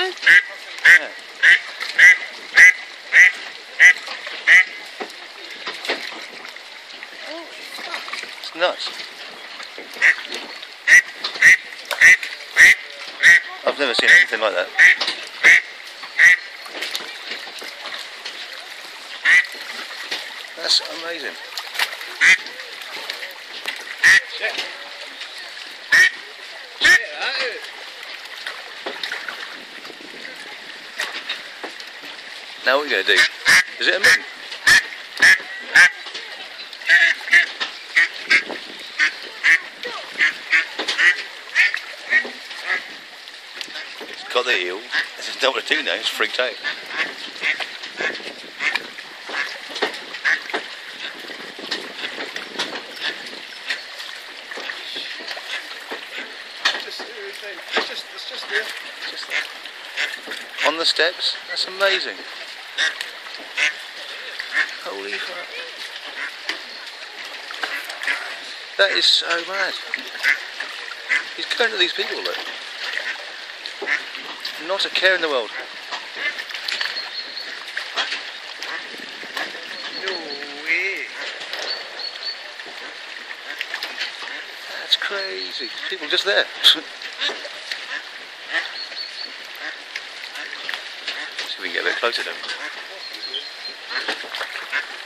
Yeah. It's nuts. I've never seen anything like that. That's amazing. Now what are you going to do? Is it a moon? It's got the eel. It doesn't know what to do now, it's freaked out. It's just there. Just there. On the steps? That's amazing. Holy fuck. That is so mad. He's going to these people, look. Not a care in the world. No way. That's crazy. People just there. See if we can get a bit closer to him.